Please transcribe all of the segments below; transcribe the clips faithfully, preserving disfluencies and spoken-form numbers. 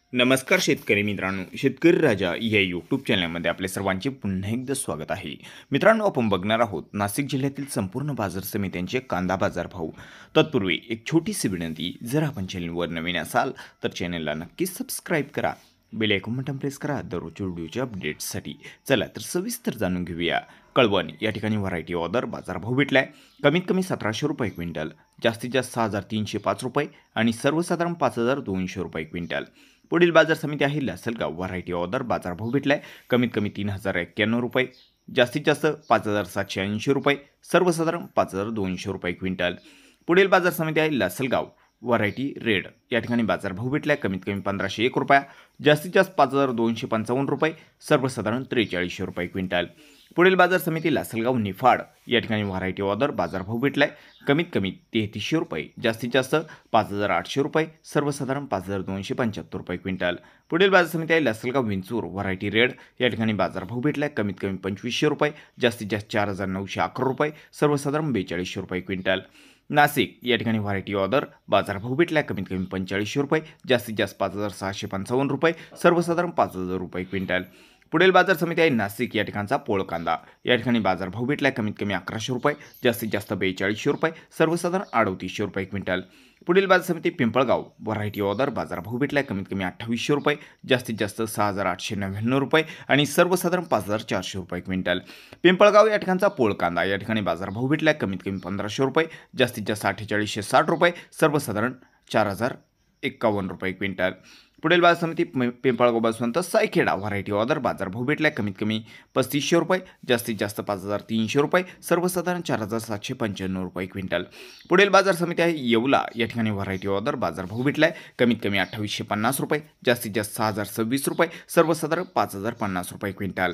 नमस्कार शेतकरी मित्रांनो, शेतकरी राजा या यूट्यूब चॅनलमध्ये आपले सर्वांचे पुन्हा एकदा स्वागत आहे. मित्रांनो, आपण बघणार आहोत नाशिक जिल्ह्यातील संपूर्ण बाजार समित्यांचे कांदा बाजार भाव. तत्पूर्वी एक छोटीशी विनंती, जर आपण चॅनलवर नवीन असाल तर चॅनलला नक्कीच सबस्क्राईब करा, बेल आयकॉन बटन प्रेस करा दररोजच्या व्हिडिओच्या अपडेट्ससाठी. चला तर सविस्तर जाणून घेऊया. कळवण या ठिकाणी व्हरायटी ऑर्डर बाजारभाव भेटलाय. कमीत कमी सतराशे रुपये क्विंटल, जास्तीत जास्त सहा हजार तीनशे पाच रुपये आणि सर्वसाधारण पाच हजार दोनशे रुपये क्विंटल. पुढील बाजार समिती आहे लासलगाव. व्हरायटी ऑर्डर बाजारभाव भेटलाय. कमीत कमी तीन हजार एक्क्याण्णव रुपये, जास्तीत जास्त पाच हजार सातशे ऐंशी रुपये, सर्वसाधारण पाच हजार दोनशे रुपये क्विंटल. पुढील बाजार समिती आहे लासलगाव. व्हरायटी रेड या ठिकाणी बाजारभाव भेटलाय. कमीत कमी पंधराशे एक रुपया, जास्तीत जास्त पाच हजार दोनशे पंचावन्न रुपये, सर्वसाधारण त्रेचाळीसशे रुपये क्विंटल. पुढील बाजार समिती लासलगाव निफाड या ठिकाणी व्हरायटी ऑर्डर बाजारभाव भेटलाय. कमीत कमी तेहतीसशे रुपये, जास्तीत जास्त पाच हजार आठशे रुपये, सर्वसाधारण पाच हजार दोनशे पंच्याहत्तर रुपये क्विंटल. पुढील बाजार समिती आहे लासलगाव विंचूर. व्हरायटी रेड या ठिकाणी बाजारभाव भेटलाय. कमीत कमी पंचवीसशे रुपये, जास्तीत जास्त चार हजार नऊशे अकरा रुपये, सर्वसाधारण बेचाळीसशे रुपये क्विंटल. नाशिक या ठिकाणी व्हरायटी ऑर्डर बाजारभाव भेटलाय. कमीत कमी पंचेचाळीसशे रुपये, जास्तीत जास्त पाच हजार सहाशे पंचावन्न रुपये, सर्वसाधारण पाच हजार रुपये क्विंटल. पुढील बाजार समिती आहे नाशिक या ठिकाणचा पोळ कांदा. या ठिकाणी बाजारभाव भेटलाय. कमीत कमी अकराशे रुपये, जास्तीत जास्त बेचाळीसशे रुपये, सर्वसाधारण अडतीसशे रुपये क्विंटल. पुढील बाजार समिती पिंपळगाव. व्हरायटी ऑर्डर बाजारभाव भेटलाय. कमीत कमी अठ्ठावीसशे रुपये, जास्तीत जास्त सहा हजार आठशे नव्याण्णव रुपये आणि सर्वसाधारण पाच हजार चारशे रुपये क्विंटल. पिंपळगाव या ठिकाणचा पोळ कांदा. या ठिकाणी बाजारभाव भेटलाय. कमीत कमी पंधराशे रुपये, जास्तीत जास्त अठ्ठेचाळीसशे साठ रुपये, सर्वसाधारण चार हजार एक्कावन्न रुपये क्विंटल. पुढील बाजार समिती पिंपळगाव बसवंत सायखेडा. व्हरायटी ऑर्डर बाजारभाव भेटलाय. कमीत कमी पस्तीसशे रुपये, जास्तीत जास्त पाच हजार तीनशे रुपये, सर्वसाधारण चार हजार सातशे पंच्याण्णव रुपये क्विंटल. पुढील बाजार समिती आहे येवला. या ठिकाणी व्हरायटी ऑर्डर बाजारभाव भेटलाय. कमीत कमी अठ्ठावीसशे पन्नास रुपये, जास्तीत जास्त सहा हजार सव्वीस रुपये, सर्वसाधारण पाच हजार पन्नास रुपये क्विंटल.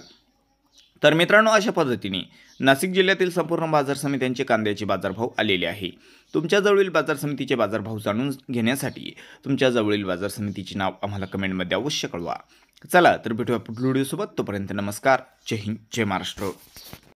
तर मित्रांनो, अशा पद्धतीने नाशिक जिल्ह्यातील संपूर्ण बाजार समित्यांचे कांद्याचे बाजारभाव आलेले आहे. तुमच्या जवळील बाजार समितीचे बाजारभाव जाणून घेण्यासाठी तुमच्या जवळील बाजार समितीचे नाव आम्हाला कमेंटमध्ये अवश्य कळवा. चला तर भेटूया पुढील व्हिडिओसोबत. तोपर्यंत नमस्कार. जय हिंद, जय महाराष्ट्र.